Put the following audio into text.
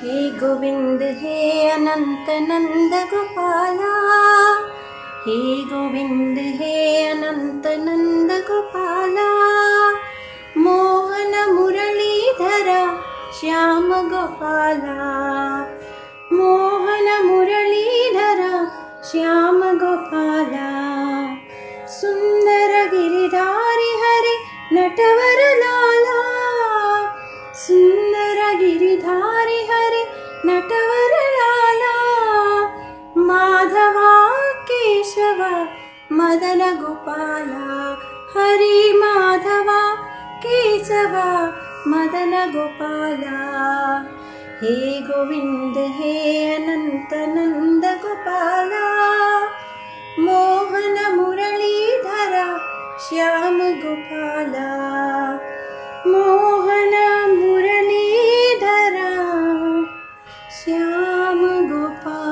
हे गोविंद हे अनंत नंद गोपाला, हे गोविंद हे अनंत नंद गोपाला, मोहन मुरलीधरा श्याम गोपाला, मोहन मुरलीधरा श्याम गोपाला, सुंदर गिरिधारी हरे नटवर लाला, सुंदर गिरिधारी हरे नटवर लाला, माधवा केशवा मदन गोपाला, हरि माधवा केशवा मदन गोपाला, हे गोविंद हे अनंत नंद गोपाला, मोहन मुरलीधरा श्याम गोपाला, मोहन मुरलीधरा श्याम गोपाला।